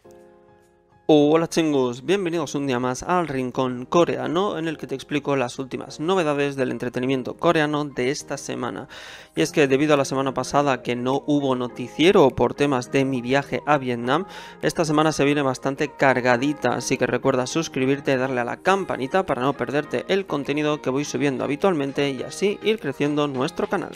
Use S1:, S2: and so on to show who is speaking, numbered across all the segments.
S1: Hola chingos, bienvenidos un día más al Rincón Coreano en el que te explico las últimas novedades del entretenimiento coreano de esta semana. Y es que debido a la semana pasada que no hubo noticiero por temas de mi viaje a Vietnam, esta semana se viene bastante cargadita, así que recuerda suscribirte y darle a la campanita para no perderte el contenido que voy subiendo habitualmente y así ir creciendo nuestro canal.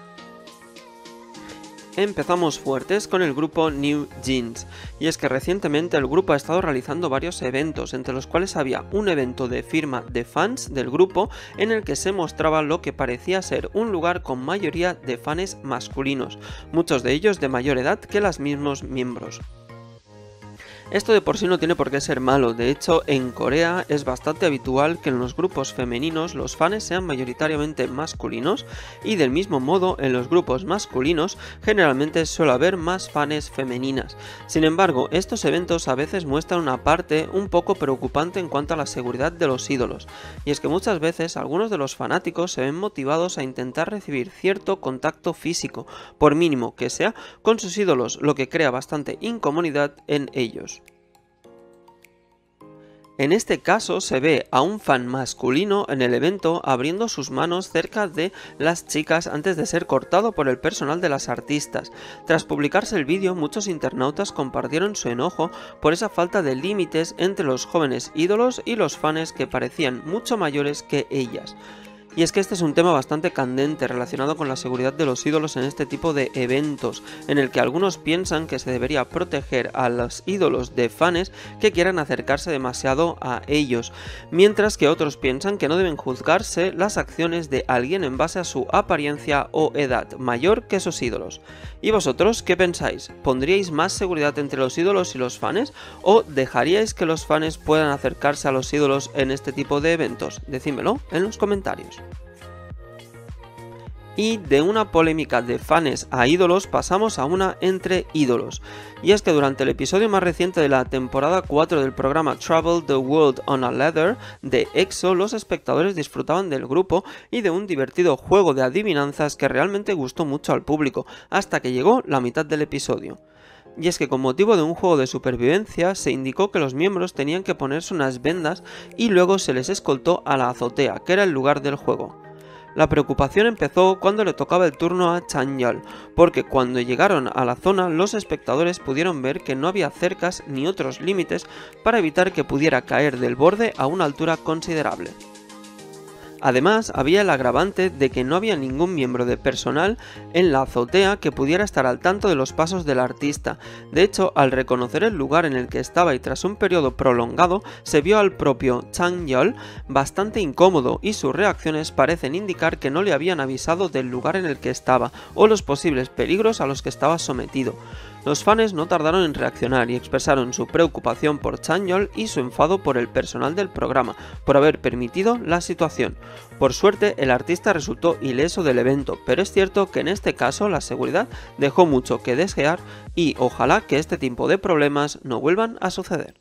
S1: Empezamos fuertes con el grupo New Jeans, y es que recientemente el grupo ha estado realizando varios eventos, entre los cuales había un evento de firma de fans del grupo en el que se mostraba lo que parecía ser un lugar con mayoría de fans masculinos, muchos de ellos de mayor edad que los mismos miembros. Esto de por sí no tiene por qué ser malo, de hecho en Corea es bastante habitual que en los grupos femeninos los fans sean mayoritariamente masculinos y del mismo modo en los grupos masculinos generalmente suele haber más fans femeninas. Sin embargo, estos eventos a veces muestran una parte un poco preocupante en cuanto a la seguridad de los ídolos, y es que muchas veces algunos de los fanáticos se ven motivados a intentar recibir cierto contacto físico, por mínimo que sea, con sus ídolos, lo que crea bastante incomodidad en ellos. En este caso se ve a un fan masculino en el evento abriendo sus manos cerca de las chicas antes de ser cortado por el personal de las artistas. Tras publicarse el vídeo, muchos internautas compartieron su enojo por esa falta de límites entre los jóvenes ídolos y los fans que parecían mucho mayores que ellas. Y es que este es un tema bastante candente relacionado con la seguridad de los ídolos en este tipo de eventos, en el que algunos piensan que se debería proteger a los ídolos de fans que quieran acercarse demasiado a ellos, mientras que otros piensan que no deben juzgarse las acciones de alguien en base a su apariencia o edad mayor que sus ídolos. ¿Y vosotros qué pensáis? ¿Pondríais más seguridad entre los ídolos y los fans o dejaríais que los fans puedan acercarse a los ídolos en este tipo de eventos? Decídmelo en los comentarios. Y de una polémica de fans a ídolos pasamos a una entre ídolos. Y es que durante el episodio más reciente de la temporada 4 del programa Travel the World on a Ladder de EXO, los espectadores disfrutaban del grupo y de un divertido juego de adivinanzas que realmente gustó mucho al público, hasta que llegó la mitad del episodio. Y es que con motivo de un juego de supervivencia se indicó que los miembros tenían que ponerse unas vendas y luego se les escoltó a la azotea, que era el lugar del juego. La preocupación empezó cuando le tocaba el turno a Chanyeol, porque cuando llegaron a la zona los espectadores pudieron ver que no había cercas ni otros límites para evitar que pudiera caer del borde a una altura considerable. Además, había el agravante de que no había ningún miembro de personal en la azotea que pudiera estar al tanto de los pasos del artista. De hecho, al reconocer el lugar en el que estaba y tras un periodo prolongado, se vio al propio Chanyeol bastante incómodo y sus reacciones parecen indicar que no le habían avisado del lugar en el que estaba o los posibles peligros a los que estaba sometido. Los fans no tardaron en reaccionar y expresaron su preocupación por Chanyeol y su enfado por el personal del programa, por haber permitido la situación. Por suerte, el artista resultó ileso del evento, pero es cierto que en este caso la seguridad dejó mucho que desear y ojalá que este tipo de problemas no vuelvan a suceder.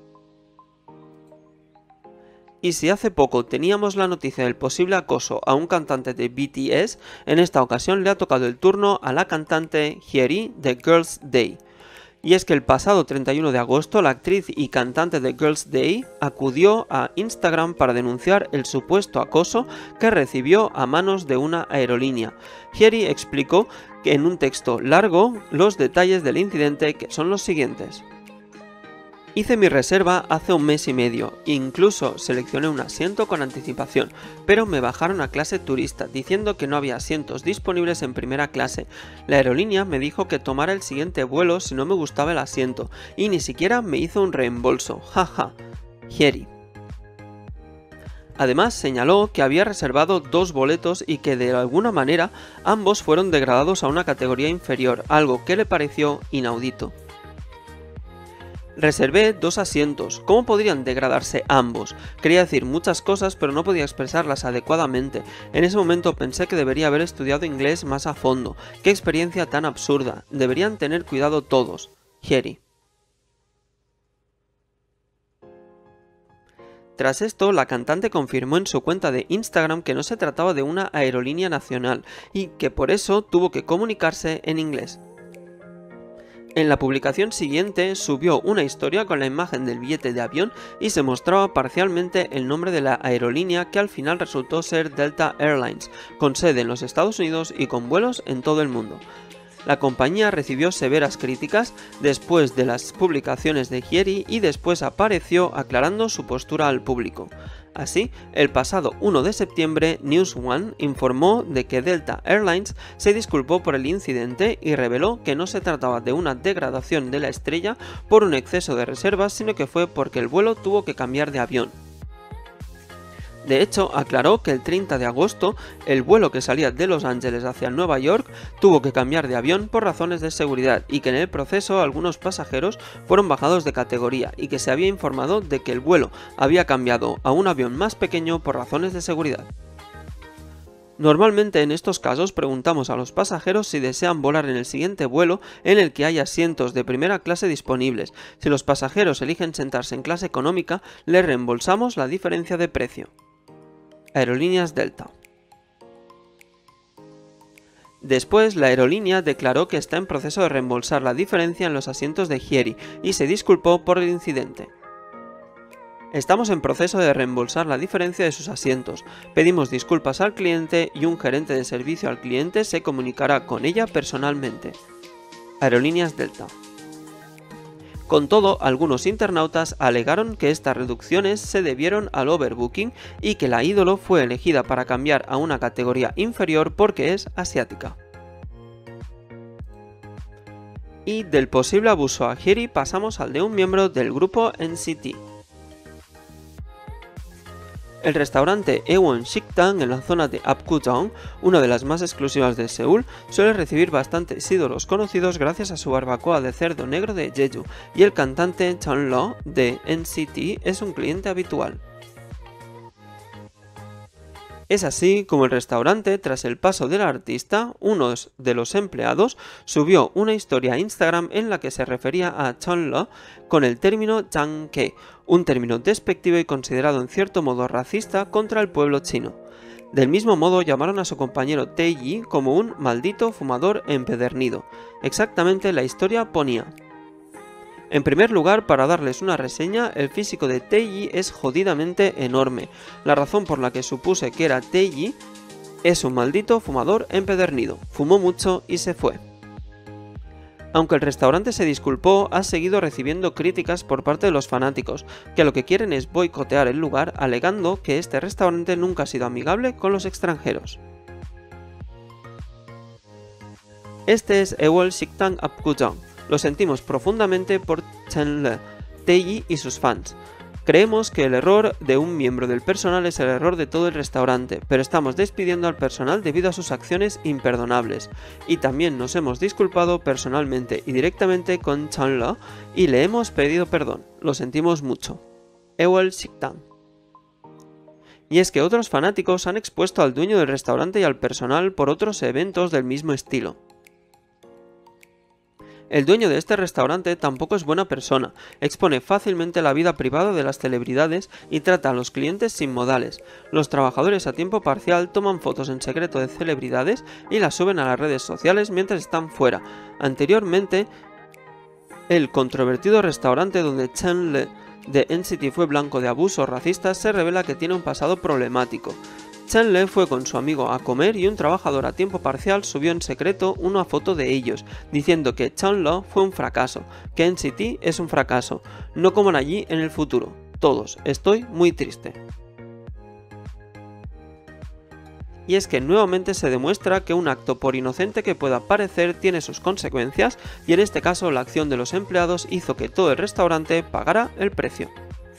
S1: Y si hace poco teníamos la noticia del posible acoso a un cantante de BTS, en esta ocasión le ha tocado el turno a la cantante Hyeri de Girls' Day. Y es que el pasado 31 de agosto la actriz y cantante de Girls' Day acudió a Instagram para denunciar el supuesto acoso que recibió a manos de una aerolínea. Hyeri explicó que en un texto largo los detalles del incidente, que son los siguientes. Hice mi reserva hace un mes y medio, incluso seleccioné un asiento con anticipación, pero me bajaron a clase turista diciendo que no había asientos disponibles en primera clase. La aerolínea me dijo que tomara el siguiente vuelo si no me gustaba el asiento, y ni siquiera me hizo un reembolso, jaja. Hyeri. Además señaló que había reservado 2 boletos y que de alguna manera ambos fueron degradados a una categoría inferior, algo que le pareció inaudito. Reservé 2 asientos, ¿cómo podrían degradarse ambos? Quería decir muchas cosas pero no podía expresarlas adecuadamente. En ese momento pensé que debería haber estudiado inglés más a fondo. ¡Qué experiencia tan absurda! Deberían tener cuidado todos. Hyeri. Tras esto, la cantante confirmó en su cuenta de Instagram que no se trataba de una aerolínea nacional y que por eso tuvo que comunicarse en inglés. En la publicación siguiente subió una historia con la imagen del billete de avión y se mostraba parcialmente el nombre de la aerolínea, que al final resultó ser Delta Airlines, con sede en los Estados Unidos y con vuelos en todo el mundo. La compañía recibió severas críticas después de las publicaciones de Hyeri y después apareció aclarando su postura al público. Así, el pasado 1 de septiembre, News One informó de que Delta Airlines se disculpó por el incidente y reveló que no se trataba de una degradación de la estrella por un exceso de reservas, sino que fue porque el vuelo tuvo que cambiar de avión. De hecho, aclaró que el 30 de agosto, el vuelo que salía de Los Ángeles hacia Nueva York tuvo que cambiar de avión por razones de seguridad y que en el proceso algunos pasajeros fueron bajados de categoría y que se había informado de que el vuelo había cambiado a un avión más pequeño por razones de seguridad. Normalmente en estos casos preguntamos a los pasajeros si desean volar en el siguiente vuelo en el que haya asientos de primera clase disponibles. Si los pasajeros eligen sentarse en clase económica, les reembolsamos la diferencia de precio. Aerolíneas Delta. Después, la aerolínea declaró que está en proceso de reembolsar la diferencia en los asientos de Hyeri y se disculpó por el incidente. Estamos en proceso de reembolsar la diferencia de sus asientos. Pedimos disculpas al cliente y un gerente de servicio al cliente se comunicará con ella personalmente. Aerolíneas Delta. Con todo, algunos internautas alegaron que estas reducciones se debieron al overbooking y que la ídolo fue elegida para cambiar a una categoría inferior porque es asiática. Y del posible abuso a Hyeri pasamos al de un miembro del grupo NCT. El restaurante Ewon Sikdang en la zona de Apgujeong, una de las más exclusivas de Seúl, suele recibir bastantes ídolos conocidos gracias a su barbacoa de cerdo negro de Jeju, y el cantante Chanlo de NCT es un cliente habitual. Es así como el restaurante, tras el paso del artista, uno de los empleados subió una historia a Instagram en la que se refería a Chanlo con el término Changke, un término despectivo y considerado en cierto modo racista contra el pueblo chino. Del mismo modo llamaron a su compañero Taeyi como un maldito fumador empedernido. Exactamente la historia ponía: en primer lugar, para darles una reseña, el físico de Taeyi es jodidamente enorme. La razón por la que supuse que era Taeyi es un maldito fumador empedernido. Fumó mucho y se fue. Aunque el restaurante se disculpó, ha seguido recibiendo críticas por parte de los fanáticos, que lo que quieren es boicotear el lugar, alegando que este restaurante nunca ha sido amigable con los extranjeros. Este es Ewon Sikdang Apgujeong. Lo sentimos profundamente por Chanlo, Taeyi y sus fans. Creemos que el error de un miembro del personal es el error de todo el restaurante, pero estamos despidiendo al personal debido a sus acciones imperdonables. Y también nos hemos disculpado personalmente y directamente con Chanlo y le hemos pedido perdón. Lo sentimos mucho. Ewon Sikdang. Y es que otros fanáticos han expuesto al dueño del restaurante y al personal por otros eventos del mismo estilo. El dueño de este restaurante tampoco es buena persona, expone fácilmente la vida privada de las celebridades y trata a los clientes sin modales. Los trabajadores a tiempo parcial toman fotos en secreto de celebridades y las suben a las redes sociales mientras están fuera. Anteriormente, el controvertido restaurante donde Chanlo de NCT fue blanco de abusos racistas se revela que tiene un pasado problemático. Chanlo fue con su amigo a comer y un trabajador a tiempo parcial subió en secreto una foto de ellos, diciendo que Chanlo fue un fracaso, que NCT es un fracaso, no coman allí en el futuro. Todos, estoy muy triste. Y es que nuevamente se demuestra que un acto, por inocente que pueda parecer, tiene sus consecuencias, y en este caso la acción de los empleados hizo que todo el restaurante pagara el precio.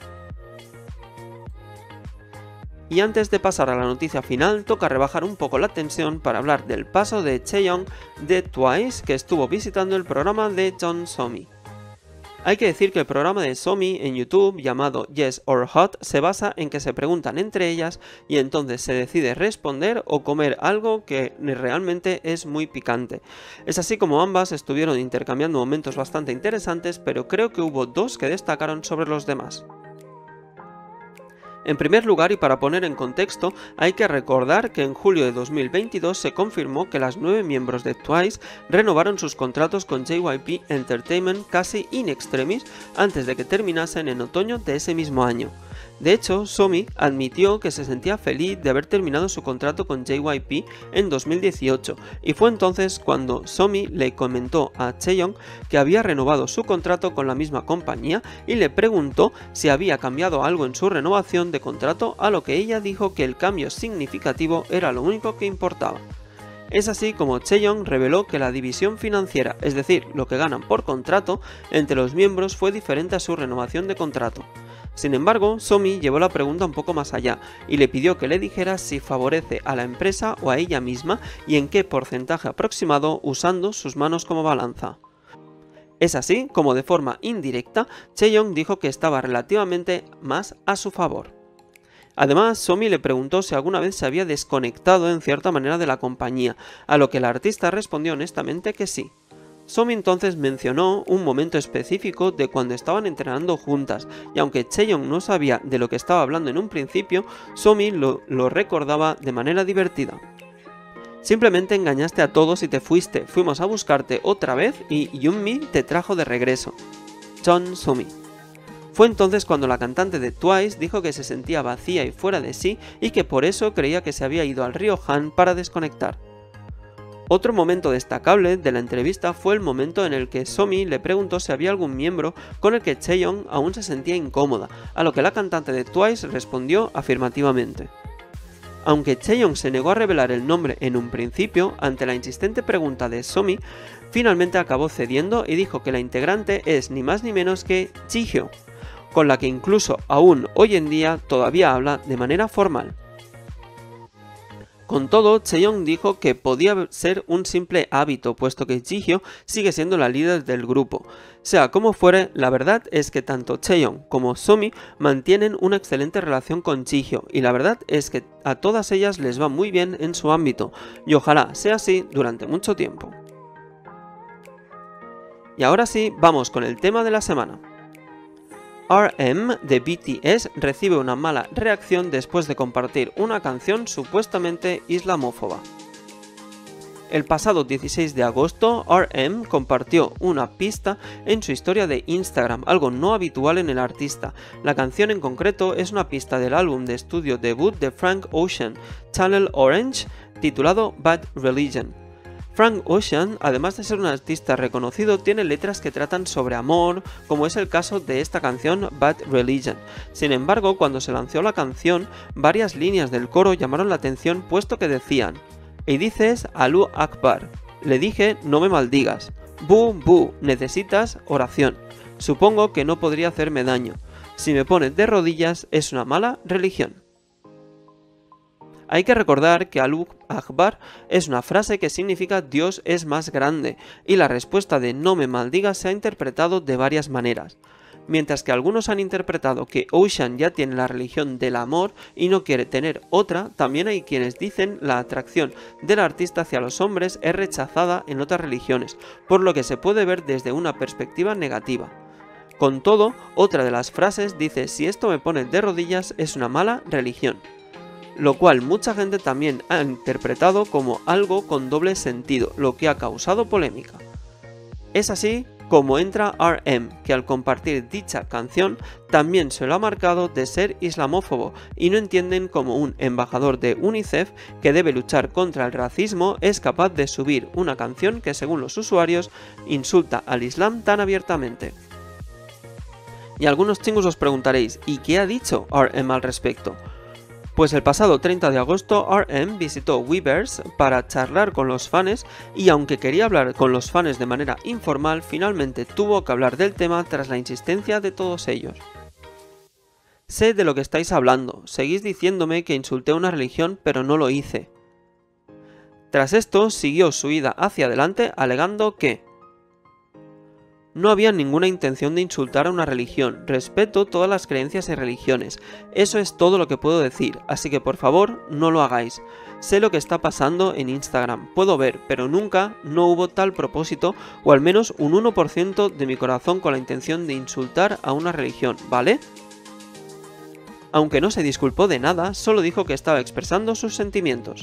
S1: Y antes de pasar a la noticia final, toca rebajar un poco la tensión para hablar del paso de Chaeyoung de Twice, que estuvo visitando el programa de John Somi. Hay que decir que el programa de Somi en YouTube, llamado Yes or Hot, se basa en que se preguntan entre ellas y entonces se decide responder o comer algo que realmente es muy picante. Es así como ambas estuvieron intercambiando momentos bastante interesantes, pero creo que hubo dos que destacaron sobre los demás. En primer lugar, y para poner en contexto, hay que recordar que en julio de 2022 se confirmó que las 9 miembros de Twice renovaron sus contratos con JYP Entertainment casi in extremis antes de que terminasen en otoño de ese mismo año. De hecho, Somi admitió que se sentía feliz de haber terminado su contrato con JYP en 2018 y fue entonces cuando Somi le comentó a Chaeyoung que había renovado su contrato con la misma compañía y le preguntó si había cambiado algo en su renovación de contrato, a lo que ella dijo que el cambio significativo era lo único que importaba. Es así como Chaeyoung reveló que la división financiera, es decir, lo que ganan por contrato, entre los miembros fue diferente a su renovación de contrato. Sin embargo, Somi llevó la pregunta un poco más allá y le pidió que le dijera si favorece a la empresa o a ella misma y en qué porcentaje aproximado usando sus manos como balanza. Es así como de forma indirecta, Chaeyoung dijo que estaba relativamente más a su favor. Además, Somi le preguntó si alguna vez se había desconectado en cierta manera de la compañía, a lo que la artista respondió honestamente que sí. Somi entonces mencionó un momento específico de cuando estaban entrenando juntas, y aunque Chaeyoung no sabía de lo que estaba hablando en un principio, Somi lo recordaba de manera divertida. Simplemente engañaste a todos y te fuiste, fuimos a buscarte otra vez y Yunmi te trajo de regreso. Chon Somi. Fue entonces cuando la cantante de Twice dijo que se sentía vacía y fuera de sí y que por eso creía que se había ido al río Han para desconectar. Otro momento destacable de la entrevista fue el momento en el que Somi le preguntó si había algún miembro con el que Chaeyoung aún se sentía incómoda, a lo que la cantante de Twice respondió afirmativamente. Aunque Chaeyoung se negó a revelar el nombre en un principio, ante la insistente pregunta de Somi, finalmente acabó cediendo y dijo que la integrante es ni más ni menos que Jihyo, con la que incluso aún hoy en día todavía habla de manera formal. Con todo, Chaeyoung dijo que podía ser un simple hábito, puesto que Jihyo sigue siendo la líder del grupo. Sea como fuere, la verdad es que tanto Chaeyoung como Somi mantienen una excelente relación con Jihyo, y la verdad es que a todas ellas les va muy bien en su ámbito, y ojalá sea así durante mucho tiempo. Y ahora sí, vamos con el tema de la semana. RM de BTS recibe una mala reacción después de compartir una canción supuestamente islamófoba. El pasado 16 de agosto, RM compartió una pista en su historia de Instagram, algo no habitual en el artista. La canción en concreto es una pista del álbum de estudio debut de Frank Ocean, Channel Orange, titulado Bad Religion. Frank Ocean, además de ser un artista reconocido, tiene letras que tratan sobre amor, como es el caso de esta canción Bad Religion. Sin embargo, cuando se lanzó la canción, varias líneas del coro llamaron la atención puesto que decían: "Y dices Alú Akbar, le dije no me maldigas, bu bu, necesitas oración, supongo que no podría hacerme daño, si me pones de rodillas es una mala religión". Hay que recordar que Alú Akbar es una frase que significa Dios es más grande, y la respuesta de no me maldigas se ha interpretado de varias maneras. Mientras que algunos han interpretado que Ocean ya tiene la religión del amor y no quiere tener otra, también hay quienes dicen la atracción del artista hacia los hombres es rechazada en otras religiones, por lo que se puede ver desde una perspectiva negativa. Con todo, otra de las frases dice: si esto me pone de rodillas es una mala religión, lo cual mucha gente también ha interpretado como algo con doble sentido, lo que ha causado polémica. Es así como entra RM, que al compartir dicha canción también se lo ha marcado de ser islamófobo, y no entienden cómo un embajador de UNICEF que debe luchar contra el racismo es capaz de subir una canción que, según los usuarios, insulta al Islam tan abiertamente. Y algunos chingos os preguntaréis, ¿y qué ha dicho RM al respecto? Pues el pasado 30 de agosto RM visitó Weverse para charlar con los fans, y aunque quería hablar con los fans de manera informal, finalmente tuvo que hablar del tema tras la insistencia de todos ellos. Sé de lo que estáis hablando, seguís diciéndome que insulté a una religión pero no lo hice. Tras esto siguió su ida hacia adelante alegando que no había ninguna intención de insultar a una religión, respeto todas las creencias y religiones, eso es todo lo que puedo decir, así que por favor no lo hagáis. Sé lo que está pasando en Instagram, puedo ver, pero nunca no hubo tal propósito, o al menos un 1% de mi corazón con la intención de insultar a una religión, ¿vale? Aunque no se disculpó de nada, solo dijo que estaba expresando sus sentimientos.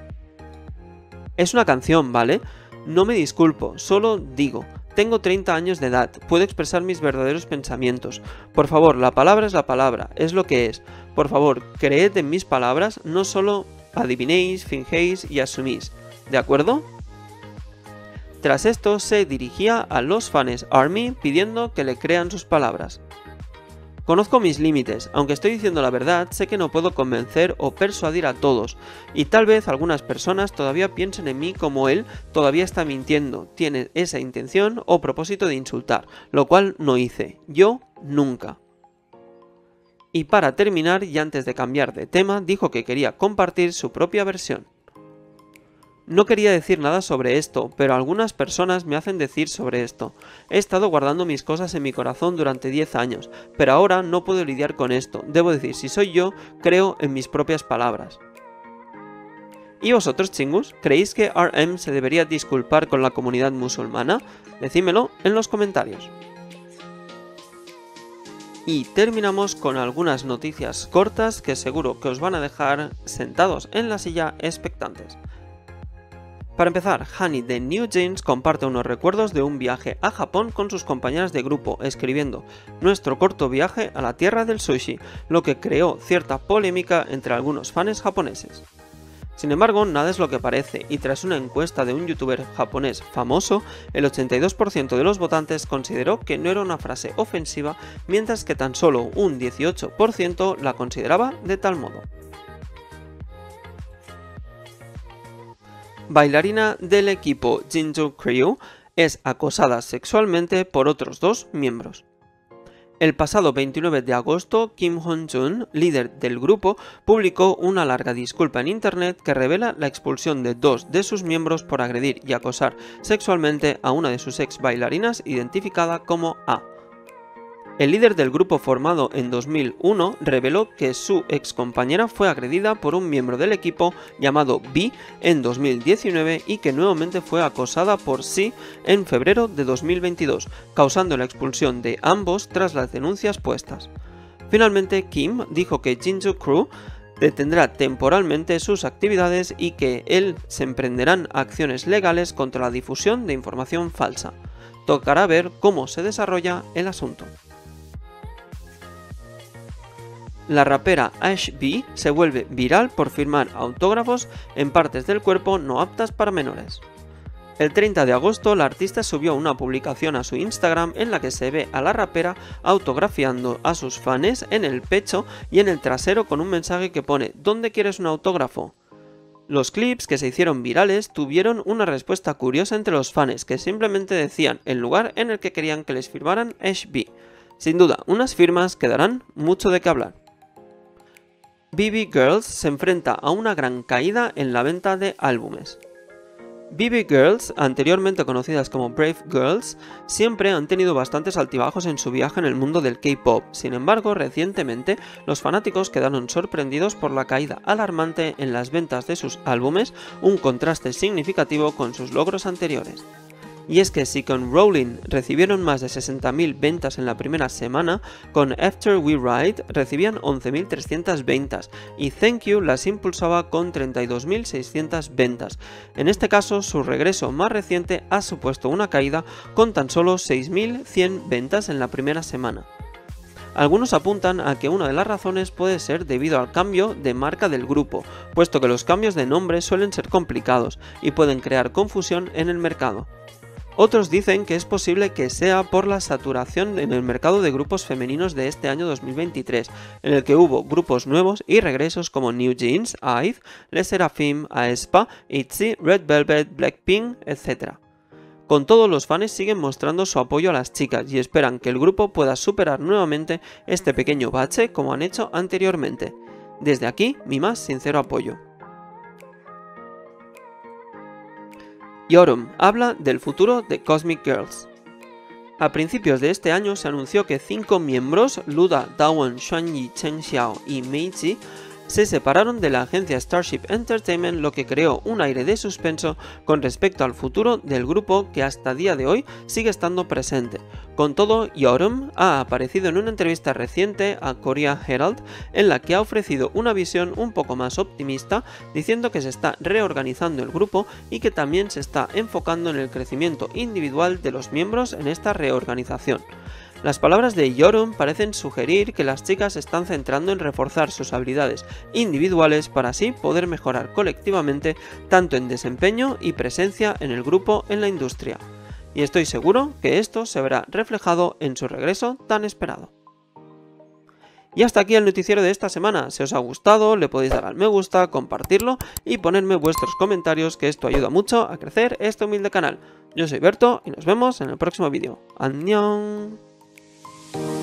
S1: Es una canción, ¿vale? No me disculpo, solo digo. Tengo 30 años de edad, puedo expresar mis verdaderos pensamientos. Por favor, la palabra es la palabra, es lo que es. Por favor, creed en mis palabras, no solo adivinéis, fingéis y asumís. ¿De acuerdo? Tras esto, se dirigía a los fans ARMY pidiendo que le crean sus palabras. Conozco mis límites, aunque estoy diciendo la verdad, sé que no puedo convencer o persuadir a todos, y tal vez algunas personas todavía piensen en mí como él todavía está mintiendo, tiene esa intención o propósito de insultar, lo cual no hice, yo nunca. Y para terminar, y antes de cambiar de tema, dijo que quería compartir su propia versión. No quería decir nada sobre esto, pero algunas personas me hacen decir sobre esto. He estado guardando mis cosas en mi corazón durante 10 años, pero ahora no puedo lidiar con esto. Debo decir, si soy yo, creo en mis propias palabras. ¿Y vosotros, chingus? ¿Creéis que RM se debería disculpar con la comunidad musulmana? Decídmelo en los comentarios. Y terminamos con algunas noticias cortas que seguro que os van a dejar sentados en la silla expectantes. Para empezar, Hani de New Jeans comparte unos recuerdos de un viaje a Japón con sus compañeras de grupo, escribiendo "Nuestro corto viaje a la tierra del sushi", lo que creó cierta polémica entre algunos fans japoneses. Sin embargo, nada es lo que parece, y tras una encuesta de un youtuber japonés famoso, el 82% de los votantes consideró que no era una frase ofensiva, mientras que tan solo un 18% la consideraba de tal modo. Bailarina del equipo Jinju Crew es acosada sexualmente por otros dos miembros. El pasado 29 de agosto, Kim Hong-jun, líder del grupo, publicó una larga disculpa en internet que revela la expulsión de dos de sus miembros por agredir y acosar sexualmente a una de sus ex bailarinas identificada como A. El líder del grupo formado en 2001 reveló que su ex compañera fue agredida por un miembro del equipo llamado B en 2019 y que nuevamente fue acosada por C en febrero de 2022, causando la expulsión de ambos tras las denuncias puestas. Finalmente, Kim dijo que Jinju Crew detendrá temporalmente sus actividades y que él se emprenderán acciones legales contra la difusión de información falsa. Tocará ver cómo se desarrolla el asunto. La rapera Ash B se vuelve viral por firmar autógrafos en partes del cuerpo no aptas para menores. El 30 de agosto, la artista subió una publicación a su Instagram en la que se ve a la rapera autografiando a sus fans en el pecho y en el trasero con un mensaje que pone "¿Dónde quieres un autógrafo?". Los clips que se hicieron virales tuvieron una respuesta curiosa entre los fans que simplemente decían el lugar en el que querían que les firmaran Ash B. Sin duda, unas firmas que darán mucho de qué hablar. BB Girls se enfrenta a una gran caída en la venta de álbumes. BB Girls, anteriormente conocidas como Brave Girls, siempre han tenido bastantes altibajos en su viaje en el mundo del K-pop. Sin embargo, recientemente, los fanáticos quedaron sorprendidos por la caída alarmante en las ventas de sus álbumes, un contraste significativo con sus logros anteriores. Y es que si con Rolling recibieron más de 60.000 ventas en la primera semana, con After We Ride recibían 11.300 ventas y Thank You las impulsaba con 32.600 ventas. En este caso, su regreso más reciente ha supuesto una caída con tan solo 6.100 ventas en la primera semana. Algunos apuntan a que una de las razones puede ser debido al cambio de marca del grupo, puesto que los cambios de nombre suelen ser complicados y pueden crear confusión en el mercado. Otros dicen que es posible que sea por la saturación en el mercado de grupos femeninos de este año 2023, en el que hubo grupos nuevos y regresos como New Jeans, IVE, Les Seraphim, aespa, ITZY, Red Velvet, Blackpink, etc. Con todo, los fans siguen mostrando su apoyo a las chicas y esperan que el grupo pueda superar nuevamente este pequeño bache como han hecho anteriormente. Desde aquí, mi más sincero apoyo. Yorum habla del futuro de Cosmic Girls. A principios de este año se anunció que 5 miembros, Luda, Dawon, Xuanyi, Chen Xiao y Meiji, se separaron de la agencia Starship Entertainment, lo que creó un aire de suspenso con respecto al futuro del grupo que hasta día de hoy sigue estando presente. Con todo, Yoram ha aparecido en una entrevista reciente a Korea Herald en la que ha ofrecido una visión un poco más optimista, diciendo que se está reorganizando el grupo y que también se está enfocando en el crecimiento individual de los miembros en esta reorganización. Las palabras de Yoram parecen sugerir que las chicas se están centrando en reforzar sus habilidades individuales para así poder mejorar colectivamente tanto en desempeño y presencia en el grupo en la industria. Y estoy seguro que esto se verá reflejado en su regreso tan esperado. Y hasta aquí el noticiero de esta semana. Si os ha gustado, le podéis dar al me gusta, compartirlo y ponerme vuestros comentarios, que esto ayuda mucho a crecer este humilde canal. Yo soy Berto y nos vemos en el próximo vídeo. ¡Annyeong!